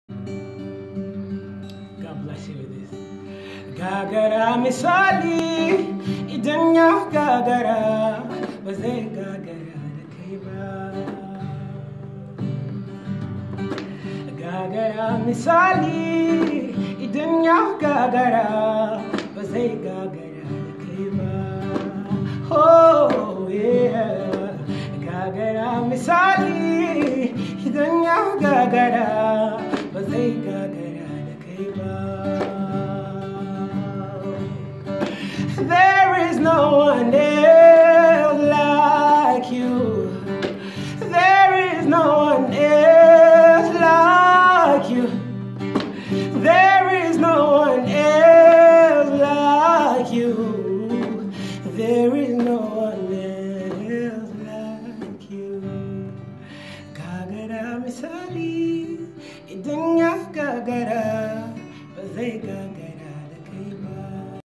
God bless you with this. Gagara Misali, idan ya gagara, ba zai gagara da kai ba. Gagara Misali, idan ya gagara, ba zai gagara da kai ba. Oh yeah, Gagara Misali, idan ya gagara, ba zai gagara da kai ba. There is no one else like you. There is no one else like you. There is no one else like you. There is no one else like you. Gagara Misali, idan ya gagara, ba zai gagara da kai ba.